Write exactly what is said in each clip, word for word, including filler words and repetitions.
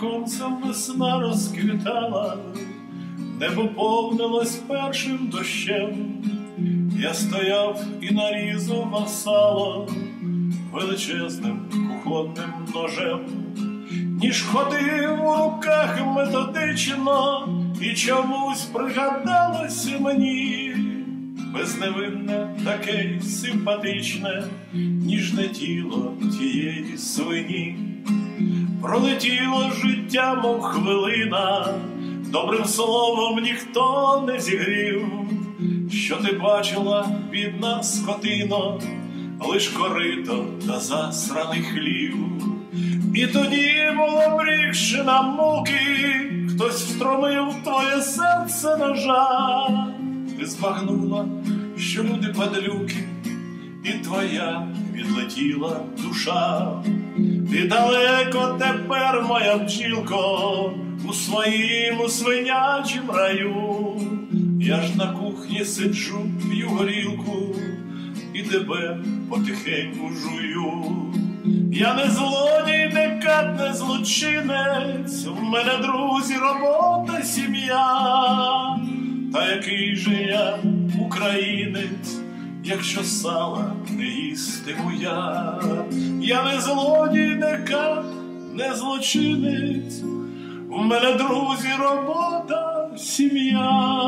віконцем весна розквітала, небо повнилось першим дощем. Я стояв і нарізував сало величезним кухонним ножем. Ніж ходив у руках методично, і чомусь пригадалося мені безневинне, таке й симпатичне, ніжне тіло тієї свині. Пролетіло життя, мов хвилина, добрим словом ніхто не зігрів. Що ти бачила, бідна скотино, лиш корито та засраний хлів. І тоді було брігши на муки, хтось встромив твоє серце ножа. Ти збагнула, що люди падлюки, і твоя відлетіла душа. Ти далеко тепер, моя бджілко, у своїм свинячім раю. Я ж на кухні сиджу, п'ю горілку і тебе потихеньку жую. Я не злодій, не кат, не злочинець, в мене друзі, робота, сім'я. Та який же я українець, якщо сала не їстиму я? Я не злодій, не кат, не злочинець, в мене друзі, робота, сім'я.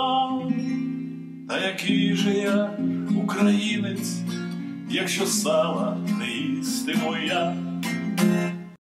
Та який же я українець, якщо сала не їстиму я?